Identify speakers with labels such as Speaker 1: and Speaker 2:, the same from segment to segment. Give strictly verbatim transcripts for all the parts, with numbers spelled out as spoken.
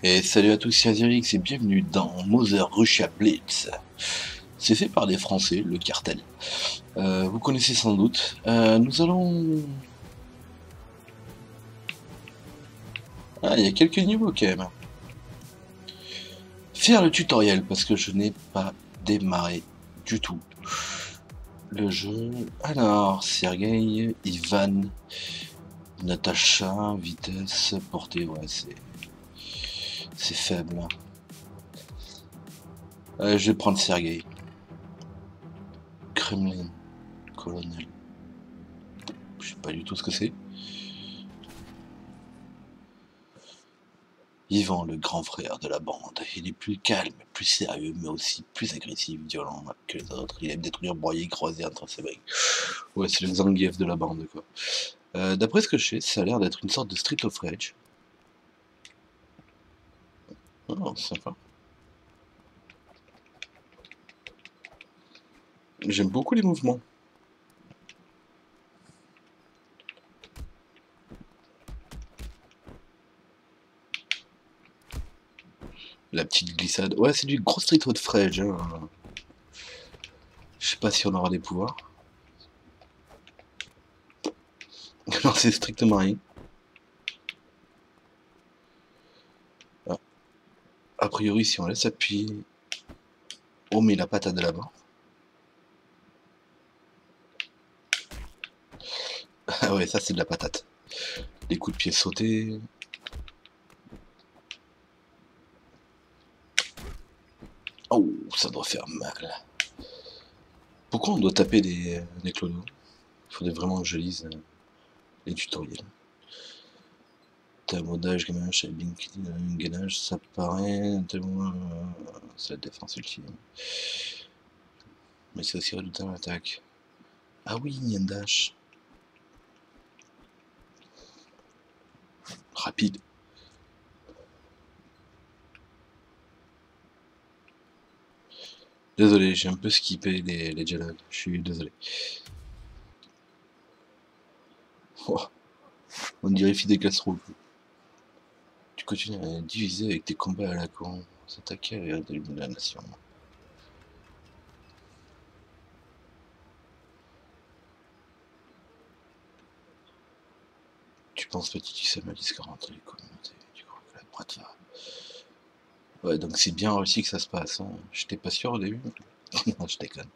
Speaker 1: Et salut à tous, c'est Azirix et bienvenue dans Mother Russia Blitz. C'est fait par des Français, le cartel. Euh, vous connaissez sans doute. Euh, nous allons... Ah, il y a quelques niveaux quand même. Faire le tutoriel parce que je n'ai pas démarré du tout le jeu. Alors, Sergei, Ivan, Natacha, vitesse, portée, ouais, c'est... C'est faible. Euh, je vais prendre Sergei. Kremlin, colonel. Je sais pas du tout ce que c'est. Ivan, le grand frère de la bande. Il est plus calme, plus sérieux, mais aussi plus agressif, violent que les autres. Il aime détruire, broyer, croiser entre ses mecs. Ouais, c'est le Zangief de la bande, quoi. Euh, D'après ce que je sais, ça a l'air d'être une sorte de Street of Rage. Oh, sympa. J'aime beaucoup les mouvements. La petite glissade. Ouais, c'est du gros Street of Rage. Hein. Je sais pas si on aura des pouvoirs. Non, c'est strictement rien. Ah. A priori, si on laisse appuyer, on met la patate de là-bas. Ah ouais, ça c'est de la patate. Les coups de pied sautés. Oh, ça doit faire mal. Pourquoi on doit taper des, des clodos? Il faudrait vraiment que je lise euh, les tutoriels. Tabaudage, gainage, gainage, ça paraît. C'est la défense ultime. Mais c'est aussi redoutable l'attaque. Ah oui, il y a un dash. Rapide. Désolé, j'ai un peu skippé les, les dialogues. Je suis désolé. Oh, on dirait Fidel Castro. Tu continues à diviser avec tes combats à la con. S'attaquer à la nation. Tu penses petit tu sais mal discord entre les communautés. Tu crois que la droite va. Ouais, donc c'est bien réussi que ça se passe. Hein. J'étais pas sûr au début. Non, je déconne.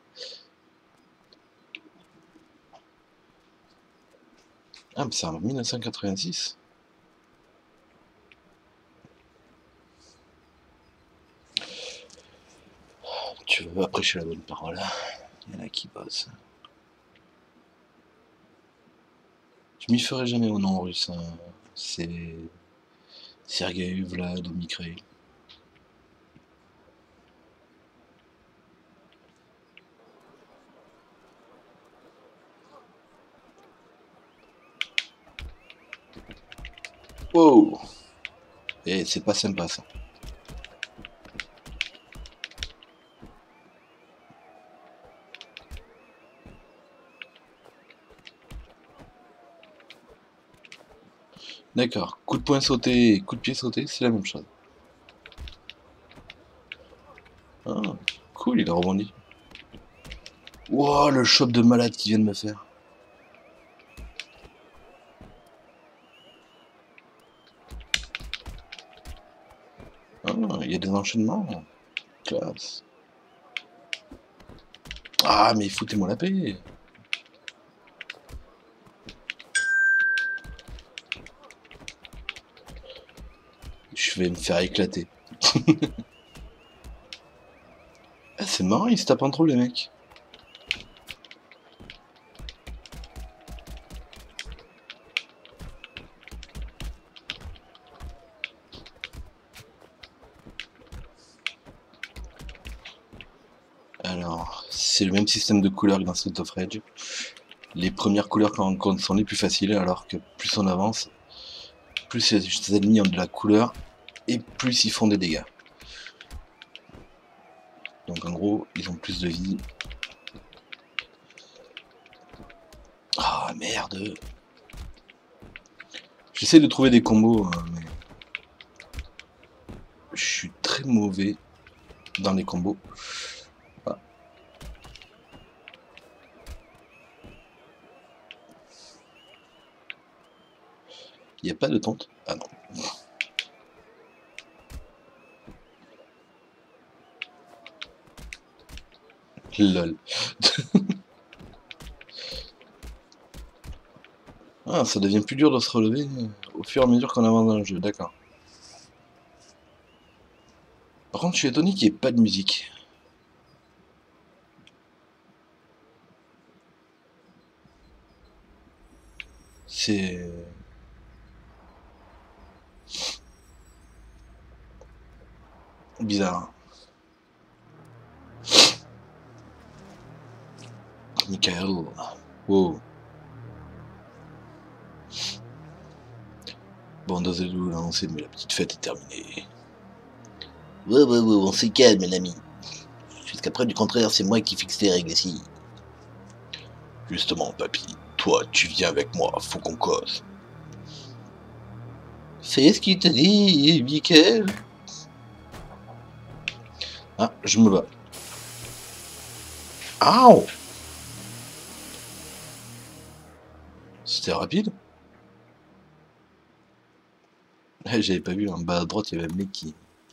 Speaker 1: Ah, mais c'est en mille neuf cent quatre-vingt-six. Tu veux pas prêcher la bonne parole. Il y en a qui bossent. Je m'y ferai jamais au nom russe. Hein. C'est Sergei, Vlad, Mikhail. Wow. Et c'est pas sympa ça. D'accord, coup de poing sauté, coup de pied sauté, c'est la même chose. Ah, cool, il a rebondi. Wow, le choc de malade qu'il vient de me faire. Ah, il y a des enchaînements. Classe. Ah, mais foutez-moi la paix. Je vais me faire éclater. Ah, c'est marrant, ils se tapent en trop les mecs. Alors, c'est le même système de couleurs que dans Street of Rage. Les premières couleurs quand sont les plus faciles, alors que plus on avance, plus les ennemis ont de la couleur et plus ils font des dégâts. Donc en gros, ils ont plus de vie. Ah merde. J'essaie de trouver des combos, mais... je suis très mauvais dans les combos. Ah. Il n'y a pas de tente? Ah non. Lol. Ah, ça devient plus dur de se relever au fur et à mesure qu'on avance dans le jeu, d'accord. Par contre, je suis étonné qu'il n'y ait pas de musique. C'est... bizarre. Michael. Wow. Bon, dosez-vous, là, on sait, mais la petite fête est terminée. Ouais, ouais, ouais, on se calme, l'ami. Jusqu'à preuve du contraire, c'est moi qui fixe les règles ici. Justement, papy, toi, tu viens avec moi, faut qu'on cause. C'est ce qu'il te dit, Michael. Ah, je me bats. Aouh! C'était rapide. J'avais pas vu, en bas à droite, il y avait un mec qui...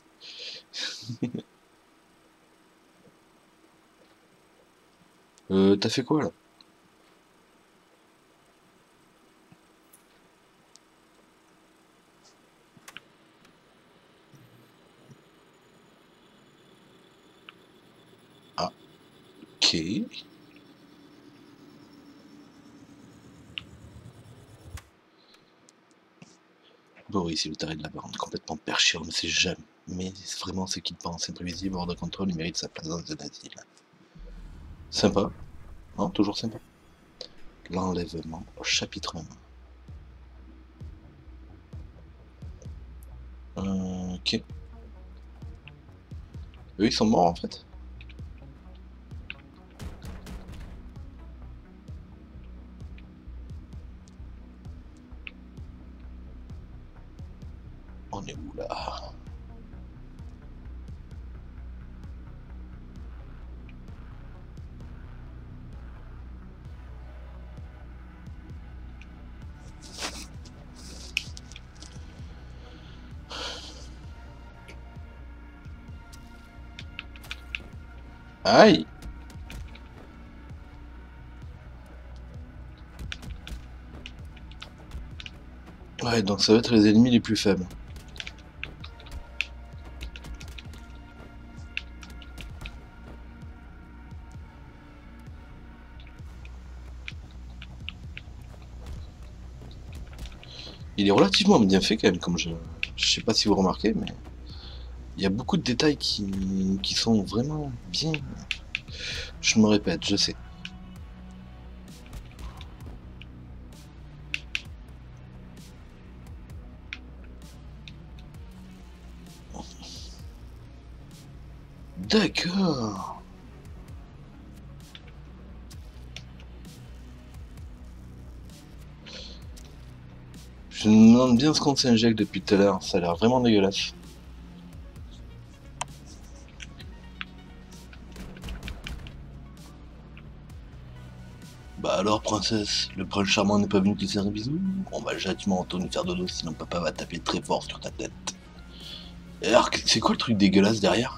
Speaker 1: euh, t'as fait quoi, là? Ah, ok. Boris, le taré de la bande, complètement perché, on ne sait jamais. Mais c'est vraiment ce qu'il pense, imprévisible, hors de contrôle, il mérite sa place dans un asile. Sympa. Non, toujours sympa. L'enlèvement au chapitre un. Euh, ok. Eux, ils sont morts, en fait. On est où, là? Aïe! Ouais, donc ça va être les ennemis les plus faibles. Il est relativement bien fait quand même, comme je... Je sais pas si vous remarquez, mais... Il y a beaucoup de détails qui, qui sont vraiment bien... Je me répète, je sais. D'accord. Je me demande bien ce qu'on s'injecte depuis tout à l'heure, ça a l'air vraiment dégueulasse. Bah alors, princesse, le prince charmant n'est pas venu te faire un bisou? On va gentiment retourner faire dodo, sinon papa va taper très fort sur ta tête. Et alors, c'est quoi le truc dégueulasse derrière?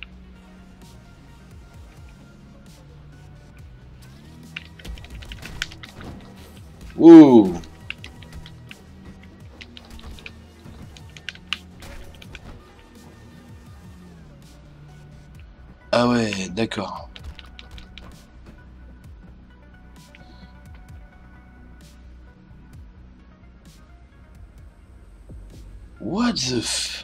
Speaker 1: Oh! Ah ouais, d'accord. What the f...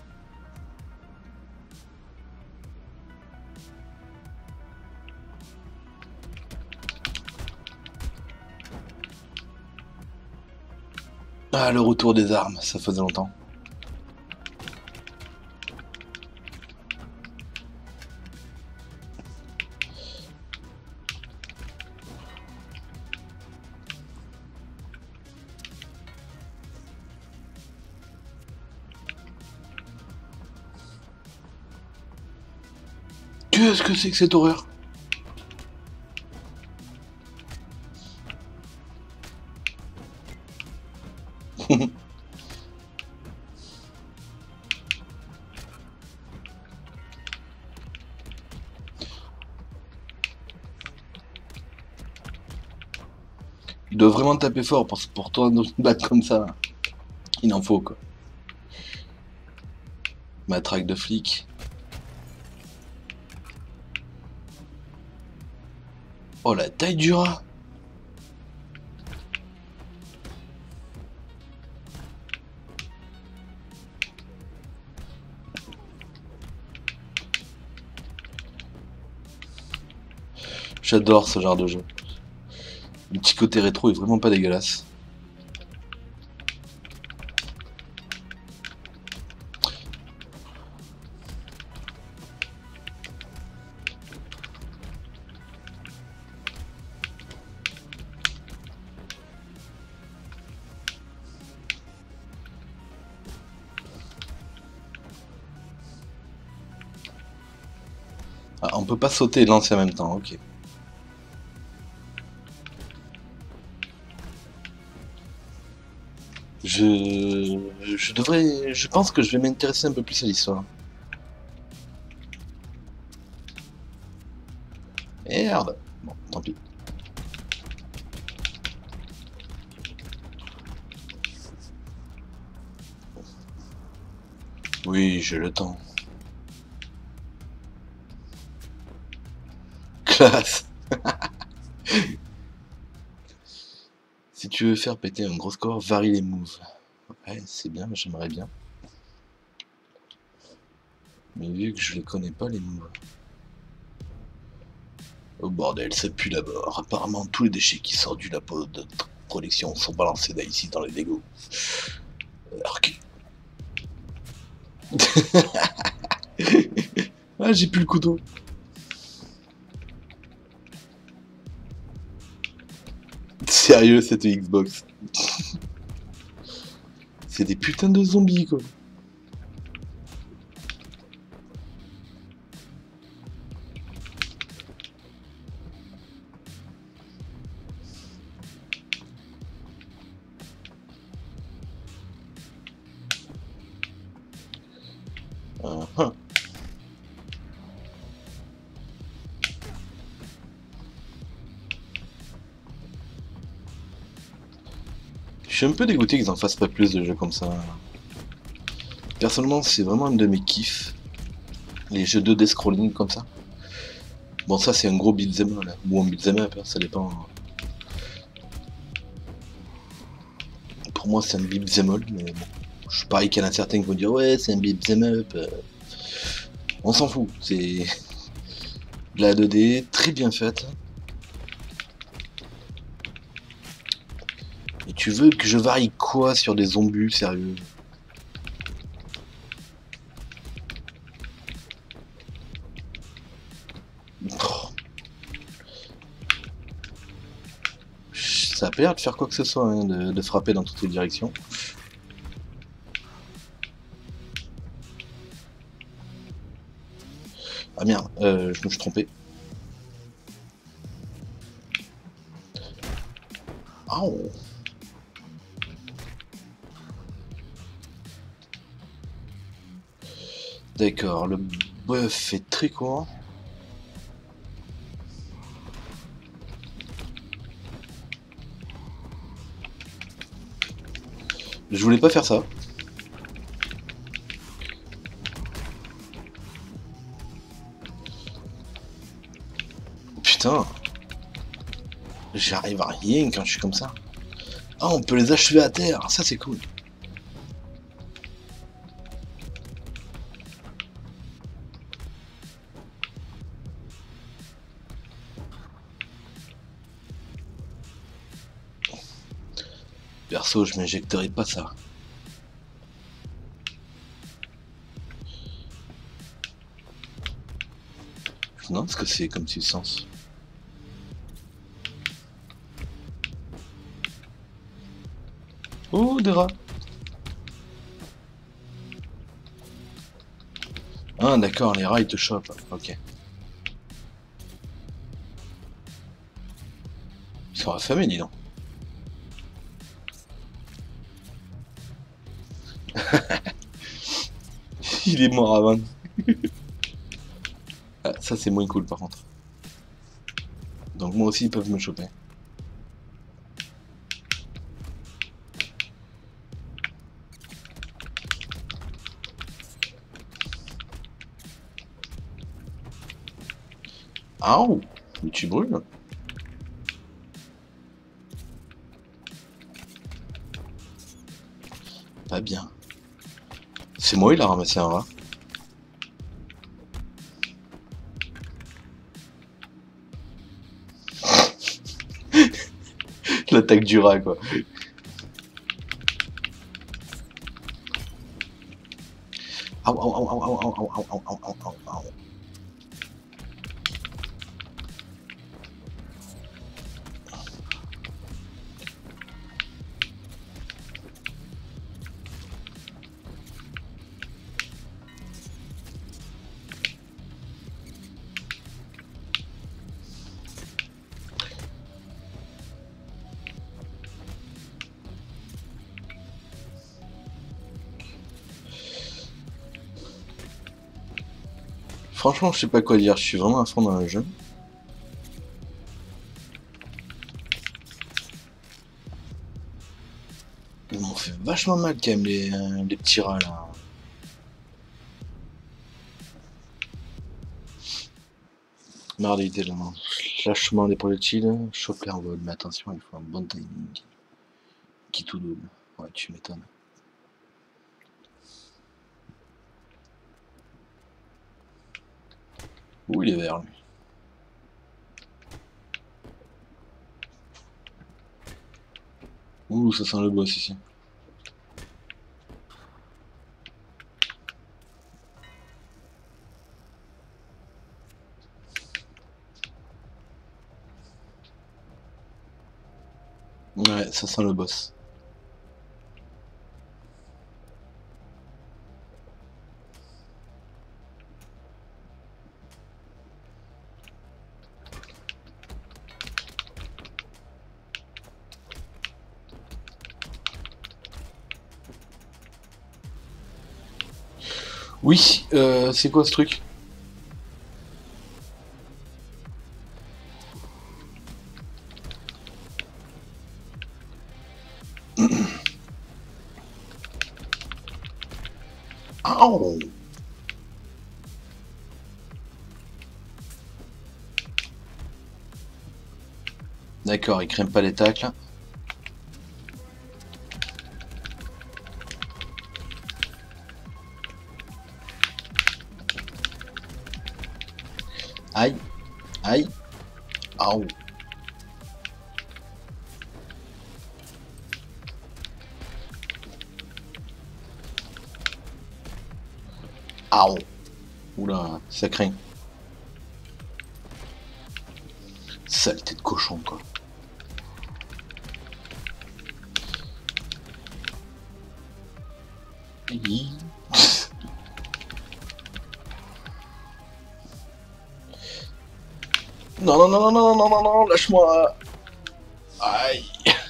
Speaker 1: Ah, le retour des armes, ça faisait longtemps. Qu'est-ce que c'est que cette horreur? Il doit vraiment taper fort parce que pour toi de se battre comme ça, il en faut quoi. Matraque de flic. Oh la taille du rat. J'adore ce genre de jeu. Le petit côté rétro est vraiment pas dégueulasse. Ah, on peut pas sauter et lancer en même temps, ok. Je... je devrais... Je pense que je vais m'intéresser un peu plus à l'histoire. Merde. Bon, tant pis. Oui, j'ai le temps. Classe. Si tu veux faire péter un gros score, varie les moves. Ouais, c'est bien, j'aimerais bien. Mais vu que je les connais pas, les moves. Oh bordel, ça pue d'abord. Apparemment, tous les déchets qui sortent du labo de production sont balancés d'ici dans les égouts. Arc. Ah, j'ai plus le couteau. Sérieux, cette Xbox. C'est des putains de zombies, quoi. Uh-huh. Je suis un peu dégoûté qu'ils en fassent pas plus de jeux comme ça. Personnellement, c'est vraiment un de mes kiffs. Les jeux deux D scrolling comme ça. Bon, ça c'est un gros beat'em up, là. Ou un beat'em up, hein, ça dépend. Pour moi, c'est un beat'em up, mais bon. Je suis pareil qu'il y en a certains qui vont dire ouais, c'est un beat'em up. On s'en fout. C'est de la deux D très bien faite. Et tu veux que je varie quoi sur des zombies, sérieux? Oh. Ça a pas l'air de faire quoi que ce soit, hein, de, de frapper dans toutes les directions. Ah merde, euh, je me suis trompé. Oh. D'accord, le bœuf est très court. Je voulais pas faire ça. Putain. J'arrive à rien quand je suis comme ça. Ah, on peut les achever à terre, ça c'est cool. Perso, je m'injecterai pas ça. Non, ce que c'est comme substance. Oh, des rats. Ah, d'accord, les rats ils te chopent. Ok. Ils sont affamés, dis donc. Il est mort avant. Ah, ça c'est moins cool par contre. Donc moi aussi ils peuvent me choper. Ah, mais tu brûles. Pas bien. C'est moi il a ramassé un rat. L'attaque du rat quoi. Au, au, au, au, au, au, au, au, au, au, au. Franchement, je sais pas quoi dire, je suis vraiment à fond dans le jeu. Ils m'ont fait vachement mal quand même les, euh, les petits rats là. Merde, il était là. Lâchement des projectiles, choper en vol, mais attention, il faut un bon timing. Qui tout double. Ouais, tu m'étonnes. Ouh, il est vert lui. Ouh, ça sent le boss ici. Ouais, ça sent le boss. Oui, euh, c'est quoi ce truc? Oh. D'accord, il crème pas les tacles. Aïe, aïe, aouh. Aouh. Oula, ça craint. Saleté de cochon, quoi. Hi. Non, non, non, non, non, non, non, non, lâche-moi. Aïe.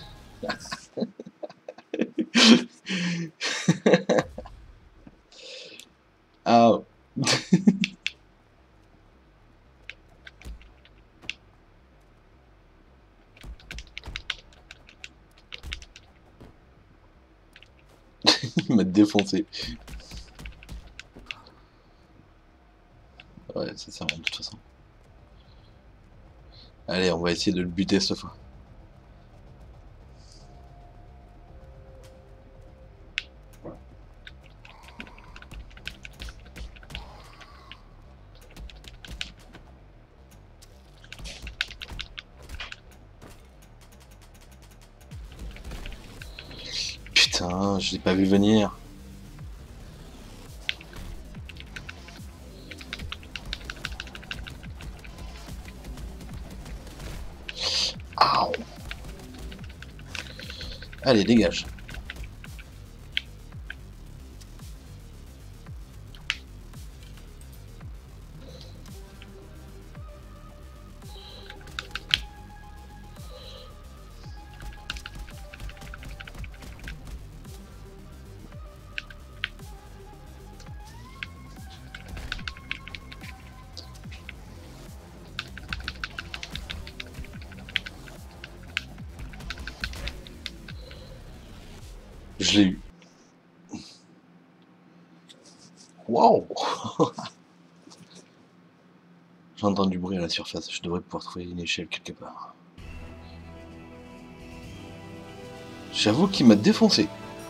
Speaker 1: Ah. Il m'a défoncé. Ouais, ça sert à rien de toute façon. Allez, on va essayer de le buter cette fois. Putain, je l'ai pas vu venir. Aouh. Allez, dégage. Je l'ai eu. Waouh. J'entends du bruit à la surface, je devrais pouvoir trouver une échelle quelque part. J'avoue qu'il m'a défoncé.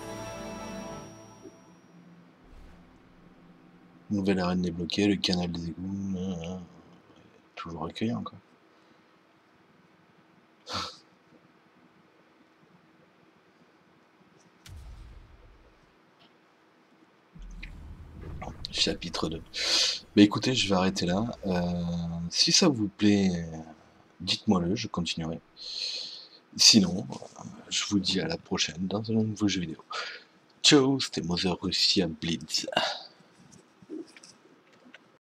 Speaker 1: Nouvelle arène débloquée, le canal des égouts. Euh, toujours accueillant, quoi. Chapitre deux. Bah écoutez, je vais arrêter là. Euh, si ça vous plaît, dites-moi-le, je continuerai. Sinon, je vous dis à la prochaine dans un nouveau jeu vidéo. Ciao, c'était Mother Russia Blitz.